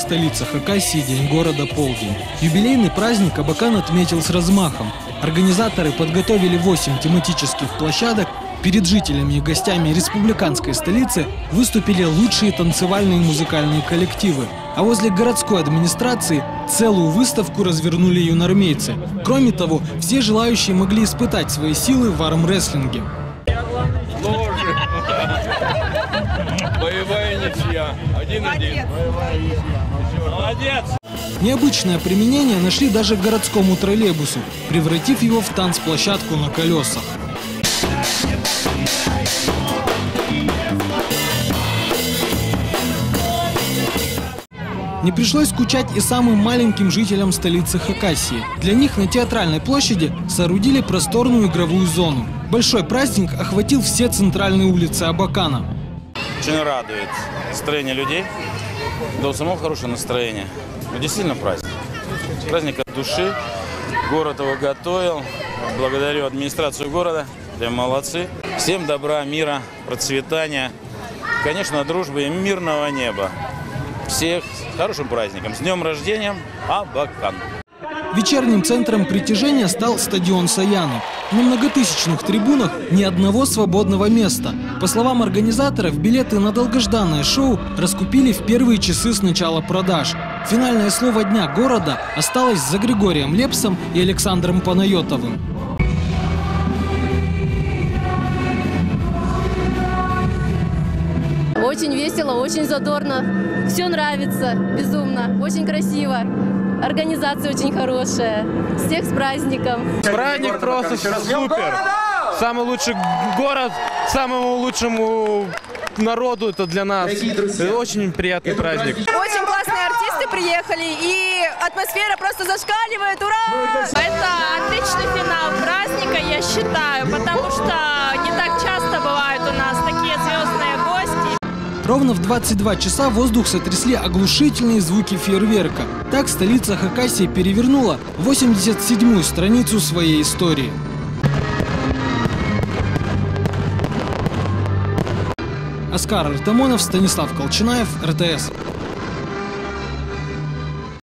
столица Хакасии День города Полдень. Юбилейный праздник Абакан отметил с размахом. Организаторы подготовили 8 тематических площадок. Перед жителями и гостями республиканской столицы выступили лучшие танцевальные и музыкальные коллективы. А возле городской администрации целую выставку развернули юнормейцы. Кроме того, все желающие могли испытать свои силы в армрестлинге. Боевая ничья. 1-1. Молодец! Необычное применение нашли даже городскому троллейбусу, превратив его в танцплощадку на колесах. Не пришлось скучать и самым маленьким жителям столицы Хакасии. Для них на Театральной площади соорудили просторную игровую зону. Большой праздник охватил все центральные улицы Абакана. Очень радует настроение людей, да у самого хорошее настроение. Но действительно праздник. Праздник от души. Город его готовил. Благодарю администрацию города. Прям молодцы. Всем добра, мира, процветания. Конечно, дружбы и мирного неба. Всех с хорошим праздником. С днем рождения, Абакан! Вечерним центром притяжения стал стадион Саяны. На многотысячных трибунах ни одного свободного места. По словам организаторов, билеты на долгожданное шоу раскупили в первые часы с начала продаж. Финальное слово дня города осталось за Григорием Лепсом и Александром Панайотовым. Очень весело, очень задорно. Все нравится, безумно, очень красиво. Организация очень хорошая. Всех с праздником. Праздник просто супер. Самый лучший город, самому лучшему народу это для нас. Это очень приятный праздник. Очень классные артисты приехали, и атмосфера просто зашкаливает. Ура! Это отличный финал праздника, я считаю, потому что не так часто бывают у нас такие звездные гости. Ровно в 22 часа воздух сотрясли оглушительные звуки фейерверка. Так столица Хакасии перевернула 87-ю страницу своей истории. Оскар Артамонов, Станислав Колчинаев, РТС.